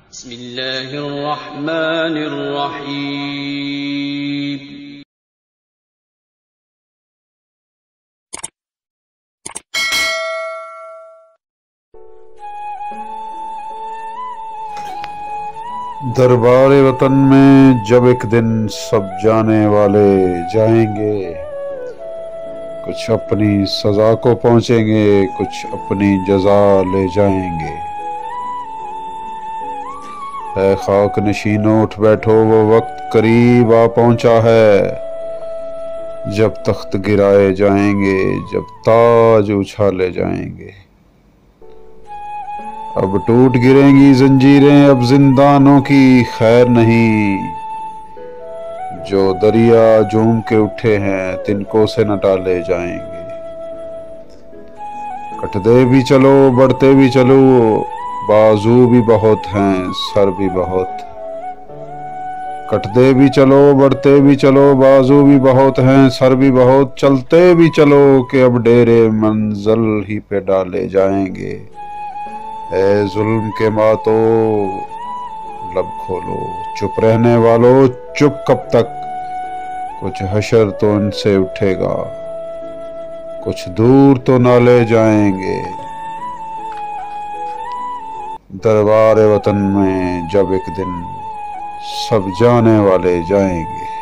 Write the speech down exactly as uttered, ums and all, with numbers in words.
बिस्मिल्लाहिर्रहमानिर्रहीम। दरबारे वतन में जब एक दिन सब जाने वाले जाएंगे, कुछ अपनी सजा को पहुंचेंगे, कुछ अपनी जजा ले जाएंगे। ऐ खाक नशीनो उठ बैठो, वो वक्त करीब आ पहुंचा है जब तख्त गिराए जाएंगे, जब ताज उछाले जाएंगे। अब टूट गिरेंगी जंजीरें, अब जिंदानों की खैर नहीं। जो दरिया झूम के उठे हैं, तिनको से न टाले जाएंगे। कटते भी चलो, बढ़ते भी चलो, बाजू भी बहुत हैं, सर भी बहुत। कटते भी चलो, बढ़ते भी चलो, बाजू भी बहुत हैं, सर भी बहुत। चलते भी चलो कि अब डेरे मंजिल ही पे डाले जाएंगे। ए जुल्म के मातो लब खोलो, चुप रहने वालों चुप कब तक। कुछ हशर तो इनसे उठेगा, कुछ दूर तो नाले जाएंगे। दरबार वतन में जब एक दिन सब जाने वाले जाएंगे।